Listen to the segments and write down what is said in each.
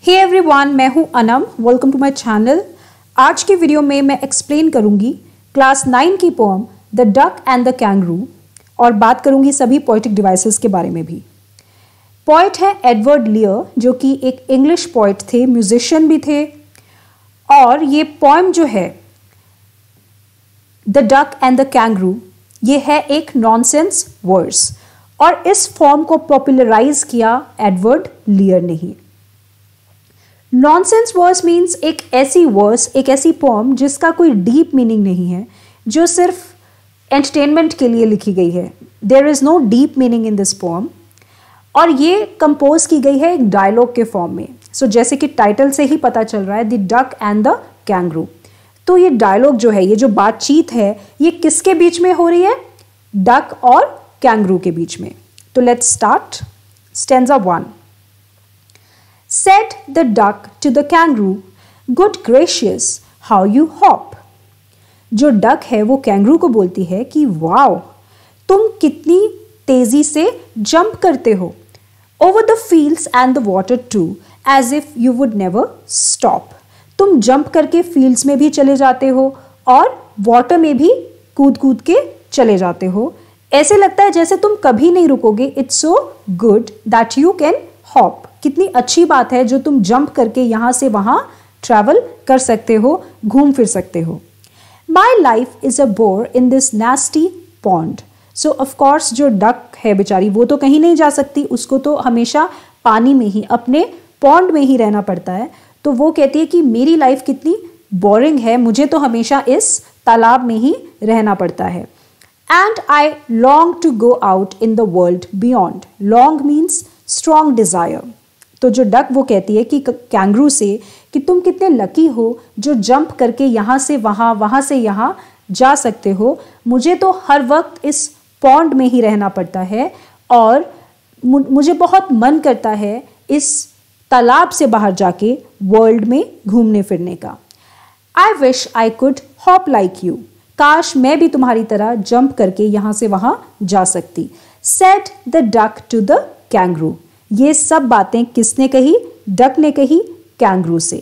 हे everyone, मैं हूं Anam. Welcome to my channel. आज की वीडियो में मैं एक्सप्लेन करूंगी क्लास 9 की poem the duck and the kangaroo और बात करूंगी सभी पोएटिक डिवाइसेस के बारे में भी। पोएट है एडवर्ड लियर, जो कि एक इंग्लिश पोएट थे, म्यूजिशियन भी थे। और ये पोएम जो है the duck and the kangaroo, ये है एक नॉनसेंस वर्स और इस फॉर्म को पॉपुलराइज किया एडवर्ड लियर ने ही। नॉनसेंस वर्स मीन्स एक ऐसी पोएम जिसका कोई डीप मीनिंग नहीं है, जो सिर्फ एंटरटेनमेंट के लिए लिखी गई है। There is no deep meaning in this poem और ये कंपोज की गई है एक डायलॉग के फॉर्म में। सो जैसे कि टाइटल से ही पता चल रहा है, the duck and the kangaroo. तो ये डायलॉग जो है, ये जो बातचीत है, ये किसके बीच में हो रही है? डक और कैंगरू के बीच में। तो let's start. Stanza 1। Said the duck to the kangaroo, "Good gracious, how you hop." जो डक है वो कैंगरू को बोलती है कि वाओ, तुम कितनी तेजी से जंप करते हो। Over the fields and the water too, as if you would never stop. तुम जंप करके फील्ड्स में भी चले जाते हो और वाटर में भी कूद कूद के चले जाते हो। ऐसे लगता है जैसे तुम कभी नहीं रुकोगे। It's so good that you can hop. कितनी अच्छी बात है जो तुम जंप करके यहां से वहां ट्रैवल कर सकते हो, घूम फिर सकते हो। My life is a bore in this nasty pond. So of course जो डक है बेचारी, वो तो कहीं नहीं जा सकती, उसको तो हमेशा पानी में ही, अपने पॉन्ड में ही रहना पड़ता है। तो वो कहती है कि मेरी लाइफ कितनी बोरिंग है, मुझे तो हमेशा इस तालाब में ही रहना पड़ता है। And I long to go out in the world beyond. Long means strong desire. तो जो डक वो कहती है कि कैंगरू से कि तुम कितने लकी हो जो जंप करके यहाँ से वहाँ, वहाँ से यहाँ जा सकते हो। मुझे तो हर वक्त इस पॉन्ड में ही रहना पड़ता है और मुझे बहुत मन करता है इस तालाब से बाहर जाके वर्ल्ड में घूमने फिरने का। I wish I could hop like you. काश मैं भी तुम्हारी तरह जंप करके यहाँ से वहाँ जा सकती। Said the duck to the kangaroo. ये सब बातें किसने कही? डक ने कही कैंगरू से।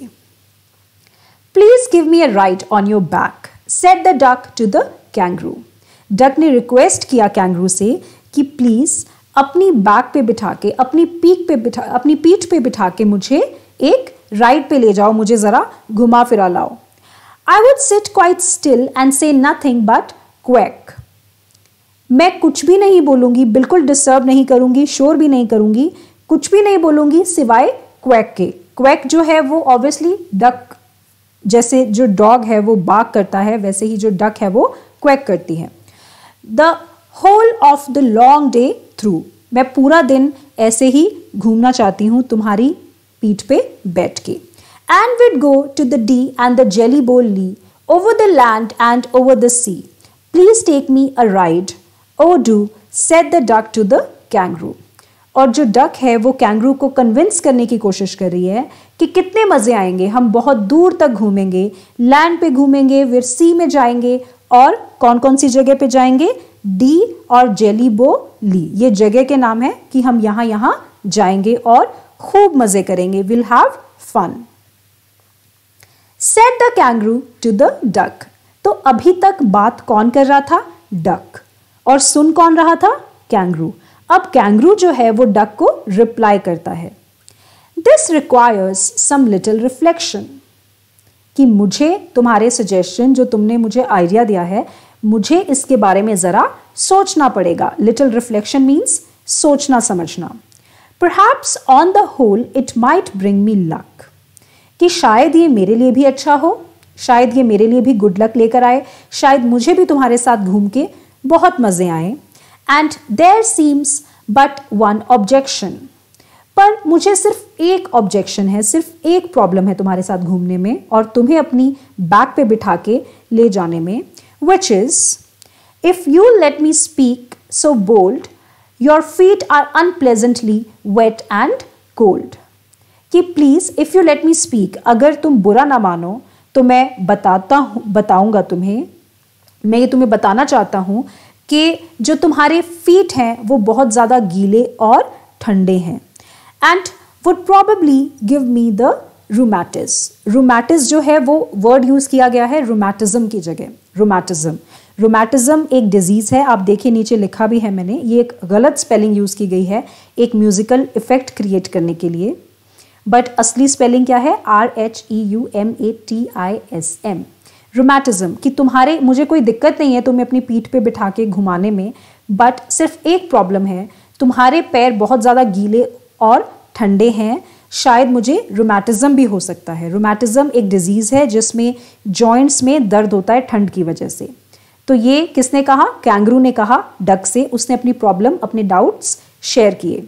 Please give me a ride on your back, said the duck to the kangaroo. Duck ने रिक्वेस्ट किया कैंगरू से कि प्लीज अपनी बैक पे बिठा के, अपनी पीठ पे बिठा के मुझे एक राइड पे ले जाओ, मुझे जरा घुमा फिरा लाओ। I would sit quite still and say nothing but quack. मैं कुछ भी नहीं बोलूंगी, बिल्कुल डिस्टर्ब नहीं करूंगी, शोर भी नहीं करूंगी, कुछ भी नहीं बोलूंगी सिवाय क्वैक के। क्वैक जो है वो ऑब्वियसली डक, जैसे जो डॉग है वो बार्क करता है, वैसे ही जो डक है वो क्वैक करती है। The whole of the long day through. मैं पूरा दिन ऐसे ही घूमना चाहती हूँ तुम्हारी पीठ पे बैठ के। And we'd go to the Dee and the Jelly Bo Lee, over the land and over the sea. Please take me a ride, O do, said the duck to the kangaroo. और जो duck है वो kangaroo को convince करने की कोशिश कर रही है कि कितने मजे आएंगे, हम बहुत दूर तक घूमेंगे, लैंड पे घूमेंगे, फिर सी में जाएंगे और कौन कौन सी जगह पे जाएंगे? डी और जेली बो ली, ये जगह के नाम है कि हम यहां यहां जाएंगे और खूब मजे करेंगे। Will have fun, said the kangaroo to the duck. तो अभी तक बात कौन कर रहा था? डक। और सुन कौन रहा था? कैंगरू। अब कैंगरू जो है वो डक को रिप्लाई करता है, this requires some little reflection. कि मुझे तुम्हारे सजेशन, जो तुमने मुझे आइडिया दिया है, मुझे इसके बारे में जरा सोचना पड़ेगा। लिटिल रिफ्लेक्शन मीन्स सोचना समझना। Perhaps on the whole it might bring me luck. कि शायद ये मेरे लिए भी अच्छा हो, शायद ये मेरे लिए भी गुड लक लेकर आए, शायद मुझे भी तुम्हारे साथ घूम के बहुत मजे आए। And there seems but one objection. पर मुझे सिर्फ एक ऑब्जेक्शन है, सिर्फ एक प्रॉब्लम है तुम्हारे साथ घूमने में और तुम्हें अपनी बैक पे बिठा के ले जाने में। Which is if you let me speak so bold, your feet are unpleasantly wet and cold. कि please if you let me speak, अगर तुम बुरा ना मानो तो मैं बताऊंगा तुम्हें, मैं ये तुम्हें बताना चाहता हूं कि जो तुम्हारे फीट हैं वो बहुत ज़्यादा गीले और ठंडे हैं। And would probably give me the rheumatis. rheumatis जो है वो वर्ड यूज किया गया है rheumatism की जगह. rheumatism एक डिजीज है. आप देखिए नीचे लिखा भी है मैंने, ये एक गलत स्पेलिंग यूज की गई है एक म्यूजिकल इफेक्ट क्रिएट करने के लिए, बट असली स्पेलिंग क्या है? RHEUMATISM. रूमेटिज्म कि तुम्हारे, मुझे कोई दिक्कत नहीं है तुम्हें अपनी पीठ पे बिठा के घुमाने में, बट सिर्फ एक प्रॉब्लम है, तुम्हारे पैर बहुत ज़्यादा गीले और ठंडे हैं, शायद मुझे रूमेटिज्म भी हो सकता है. रूमेटिज्म एक डिजीज़ है जिसमें जॉइंट्स में दर्द होता है ठंड की वजह से. तो ये किसने कहा? कैंगरू ने कहा डक से. उसने अपनी प्रॉब्लम, अपने डाउट्स शेयर किए.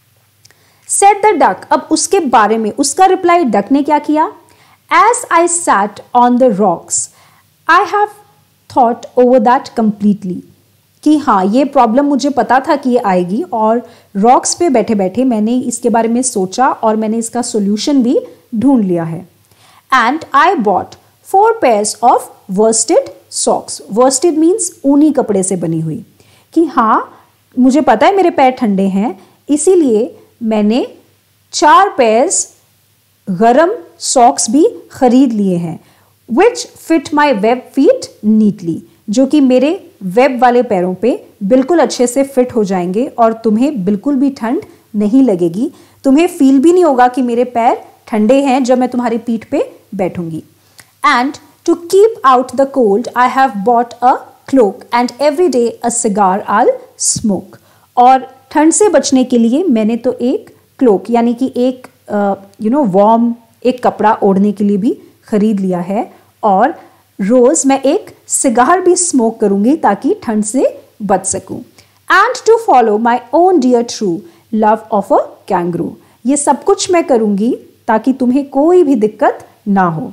Said the duck. अब उसके बारे में उसका रिप्लाई डक ने क्या किया? As I sat on the rocks, I have thought over that completely. कि हाँ, ये प्रॉब्लम मुझे पता था कि ये आएगी और रॉक्स पे बैठे बैठे मैंने इसके बारे में सोचा और मैंने इसका सोल्यूशन भी ढूंढ लिया है. And I bought 4 pairs of worsted socks. worsted means ऊनी कपड़े से बनी हुई. कि हाँ, मुझे पता है मेरे पैर ठंडे हैं, इसीलिए मैंने 4 pairs गरम सॉक्स भी खरीद लिए हैं. Which fit my web feet neatly. जो कि मेरे वेब वाले पैरों पे बिल्कुल अच्छे से फिट हो जाएंगे और तुम्हें बिल्कुल भी ठंड नहीं लगेगी. तुम्हें फील भी नहीं होगा कि मेरे पैर ठंडे हैं जब मैं तुम्हारी पीठ पे बैठूंगी. And to keep out the cold I have bought a cloak and every day a cigar I smoke. और ठंड से बचने के लिए मैंने तो एक क्लोक यानी कि एक वार्म एक कपड़ा ओढ़ने के लिए भी खरीद लिया है, और रोज मैं एक सिगार भी स्मोक करूंगी ताकि ठंड से बच सकूं. And to follow my own dear true love of a kangaroo. ये सब कुछ मैं करूंगी ताकि तुम्हें कोई भी दिक्कत ना हो.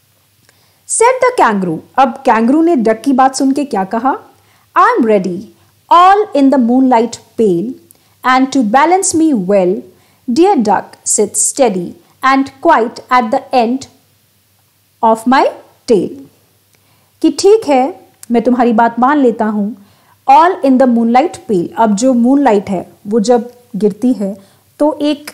Said the kangaroo. अब कैंगरू ने डक की बात सुन के क्या कहा? I am ready all in the moonlight pale and to balance me well dear duck sit steady and quite at the end of my tail. कि ठीक है, मैं तुम्हारी बात मान लेता हूं. All in the moonlight pale. अब जो मूनलाइट है वो जब गिरती है तो एक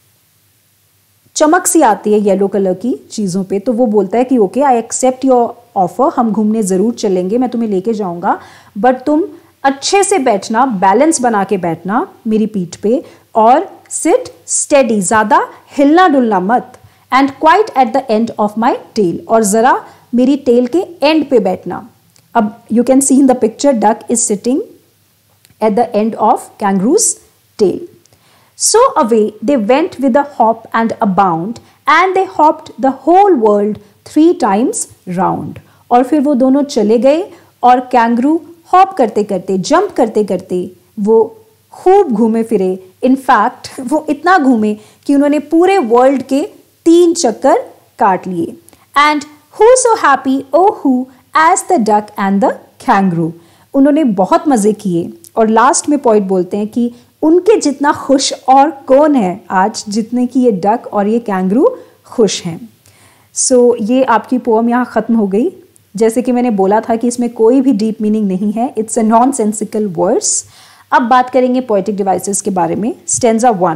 चमक सी आती है येलो कलर की चीज़ों पे, तो वो बोलता है कि okay, I accept your offer, हम घूमने ज़रूर चलेंगे, मैं तुम्हें लेके जाऊंगा, बट तुम अच्छे से बैठना, बैलेंस बना के बैठना मेरी पीठ पे, और सिट स्टेडी, ज़्यादा हिलना डुलना मत. And quite at the end of my tail. और ज़रा मेरी टेल के एंड पे बैठना. अब you can see in the picture duck is sitting at the end of kangaroo's tail. So away they went with a hop and a bound and they hopped the whole world 3 times round. और फिर वो दोनों चले गए और kangaroo hop करते करते, jump करते करते वो खूब घूमे फिरे. इनफैक्ट वो इतना घूमे कि उन्होंने पूरे वर्ल्ड के 3 चक्कर काट लिए. And who so happy O who as the duck and the kangaroo. उन्होंने बहुत मजे किए. और लास्ट में पॉइंट बोलते हैं कि उनके जितना खुश और कौन है आज जितने कि ये डक और ये कैंगरू खुश हैं. सो ये आपकी पोएम यहाँ ख़त्म हो गई. जैसे कि मैंने बोला था कि इसमें कोई भी डीप मीनिंग नहीं है, it's a nonsensical words. अब बात करेंगे पोएटिक डिवाइसेस के बारे में. स्टेंजा 1.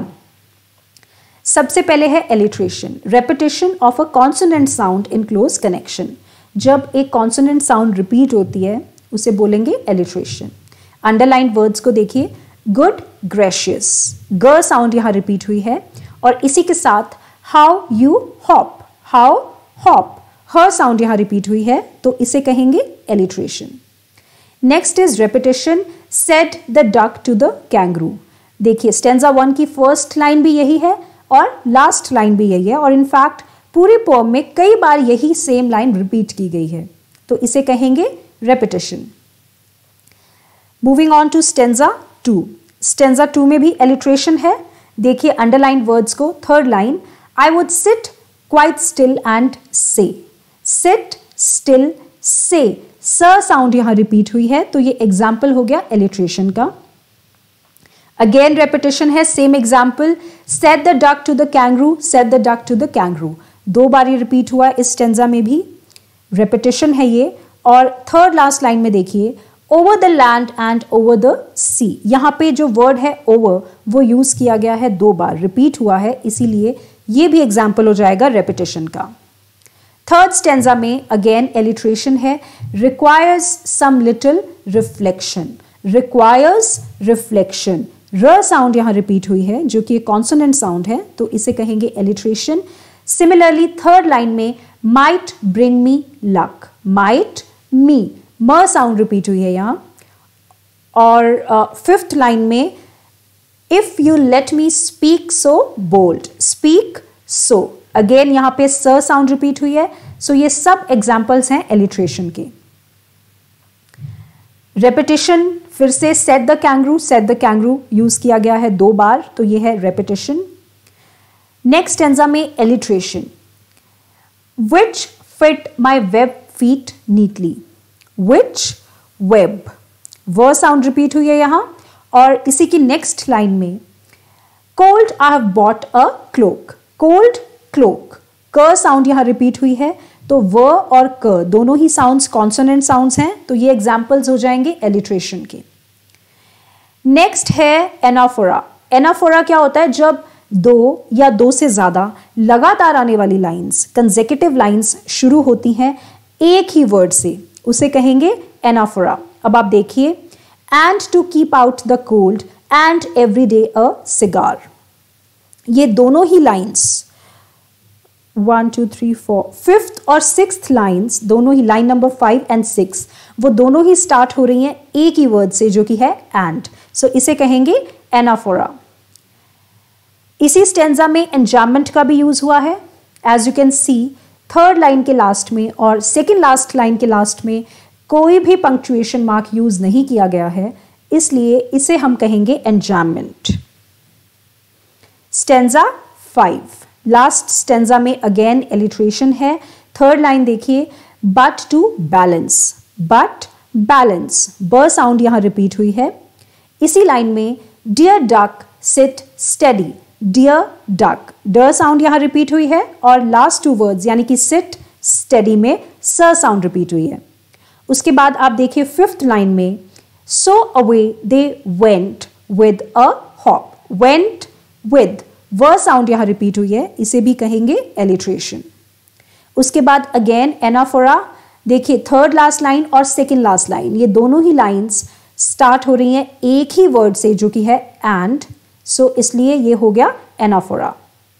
सबसे पहले है alliteration, repetition of a consonant sound in close connection. जब एक कॉन्सोनेंट साउंड रिपीट होती है उसे बोलेंगे एलिट्रेशन. अंडरलाइन वर्ड्स को देखिए. गुड ग्रेशियस, ग साउंड यहाँ रिपीट हुई है, और इसी के साथ how you hop, how hop, ह साउंड यहाँ रिपीट हुई है, तो इसे कहेंगे alliteration. Next is repetition. Said the duck to the kangaroo. देखिए स्टेंजा 1 की फर्स्ट लाइन भी यही है और लास्ट लाइन भी यही है, और इनफैक्ट पूरी पोएम में कई बार यही सेम लाइन रिपीट की गई है, तो इसे कहेंगे repetition. Moving on to stanza 2. Stanza 2 में भी एलिट्रेशन है. देखिए अंडरलाइन वर्ड्स को. Third line, I would sit quite still and say. Sit still say, स साउंड यहां रिपीट हुई है, तो ये एग्जाम्पल हो गया एलिट्रेशन का. अगेन रेपिटेशन है, same example. Said the duck to the kangaroo, said the duck to the kangaroo. 2 बार ये रिपीट हुआ इस स्टेंजा में भी, रेपिटेशन है ये. और थर्ड लास्ट लाइन में देखिए, over the land and over the sea. यहाँ पे जो वर्ड है ओवर वो यूज किया गया है 2 बार, रिपीट हुआ है, इसीलिए ये भी एग्जाम्पल हो जाएगा रेपिटेशन का। थर्ड स्टेंजा में अगेन एलिट्रेशन है, requires some little reflection. Requires reflection, र साउंड यहाँ रिपीट हुई है जो कि एक कॉन्सोनेंट साउंड है, तो इसे कहेंगे एलिट्रेशन। सिमिलरली थर्ड लाइन में might bring me luck, might me, म साउंड रिपीट हुई है यहां। और फिफ्थ लाइन में if you let me speak so bold, speak so, again यहां पे स साउंड रिपीट हुई है। सो ये सब एग्जाम्पल्स हैं एलिट्रेशन के। रेपिटेशन फिर से said the kangaroo, said the kangaroo use किया गया है 2 बार, तो ये है रेपिटेशन। नेक्स्ट स्टेंजा में alliteration, which fit my web feet neatly, which web, वो साउंड रिपीट हुई है यहां। और इसी की नेक्स्ट लाइन में cold I have bought a cloak, cold cloak, क साउंड यहां रिपीट हुई है, तो व और क दोनों ही साउंड्स कॉन्सोनेंट साउंड्स हैं, तो ये एग्जाम्पल्स हो जाएंगे एलिट्रेशन के। नेक्स्ट है एनाफोरा। एनाफोरा क्या होता है, जब 2 या 2 से ज्यादा लगातार आने वाली लाइंस, कंसेक्यूटिव लाइंस शुरू होती हैं एक ही वर्ड से, उसे कहेंगे एनाफोरा। अब आप देखिए, and to keep out the cold and every day a cigar, ये दोनों ही लाइंस 1 2 3 4 5th और 6th लाइंस, दोनों ही लाइन नंबर 5 एंड 6, वो दोनों ही स्टार्ट हो रही हैं एक ही वर्ड से जो कि है एंड, सो इसे कहेंगे एनाफोरा। इसी स्टेंजा में एंजाममेंट का भी यूज हुआ है। As you can see, third line के लास्ट में और सेकेंड लास्ट लाइन के लास्ट में कोई भी पंक्चुएशन मार्क यूज नहीं किया गया है, इसलिए इसे हम कहेंगे एंजाममेंट। स्टेंजा 5, लास्ट स्टेंजा में अगेन एलिट्रेशन है। थर्ड लाइन देखिए, but to balance, but balance, ब साउंड यहां रिपीट हुई है। इसी लाइन में dear duck sit steady, dear duck, ड साउंड यहां रिपीट हुई है, और लास्ट 2 वर्ड्स यानी कि सिट स्टेडी में स साउंड रिपीट हुई है। उसके बाद आप देखिए 5th लाइन में so away they went with a hop, went with, व साउंड यहां रिपीट हुई है, इसे भी कहेंगे एलिट्रेशन। उसके बाद अगेन एनाफोरा, देखिए थर्ड लास्ट लाइन और सेकेंड लास्ट लाइन, ये दोनों ही लाइंस स्टार्ट हो रही हैं एक ही वर्ड से जो कि है एंड, सो इसलिए ये हो गया एनाफोरा।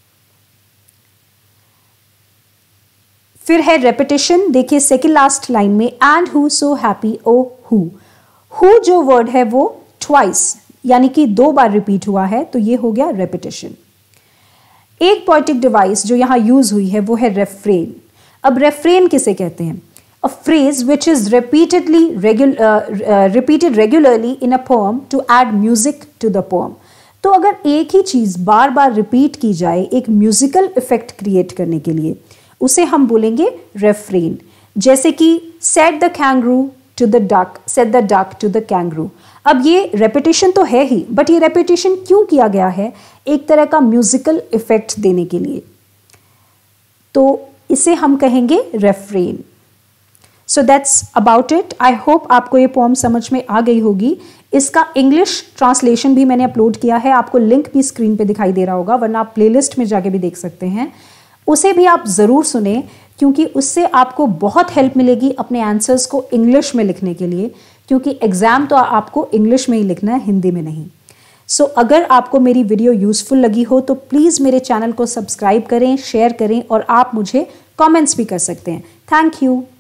फिर है रेपिटेशन, देखिए सेकेंड लास्ट लाइन में and who so happy O who, who जो वर्ड है वो ट्वाइस यानी कि 2 बार रिपीट हुआ है, तो ये हो गया रेपिटेशन। एक पोएटिक डिवाइस जो यहां यूज हुई है वो है रेफ्रेन। अब रेफ्रेन किसे कहते हैं? A phrase which is repeated regularly in a poem to add music to the poem. तो अगर एक ही चीज बार बार रिपीट की जाए एक म्यूजिकल इफेक्ट क्रिएट करने के लिए, उसे हम बोलेंगे रेफ्रेन। जैसे कि said the kangaroo to the duck, said the duck to the kangaroo. अब ये रेपिटेशन तो है ही, बट ये रेपिटेशन क्यों किया गया है? एक तरह का म्यूजिकल इफेक्ट देने के लिए, तो इसे हम कहेंगे refrain. So that's about it. I hope आपको ये पोएम समझ में आ गई होगी। इसका इंग्लिश ट्रांसलेशन भी मैंने अपलोड किया है, आपको लिंक भी स्क्रीन पे दिखाई दे रहा होगा, वरना आप प्लेलिस्ट में जाके भी देख सकते हैं। उसे भी आप ज़रूर सुने, क्योंकि उससे आपको बहुत हेल्प मिलेगी अपने आंसर्स को इंग्लिश में लिखने के लिए, क्योंकि एग्ज़ाम तो आपको इंग्लिश में ही लिखना है, हिंदी में नहीं। सो अगर आपको मेरी वीडियो यूज़फुल लगी हो तो प्लीज़ मेरे चैनल को सब्सक्राइब करें, शेयर करें, और आप मुझे कमेंट्स भी कर सकते हैं। Thank you.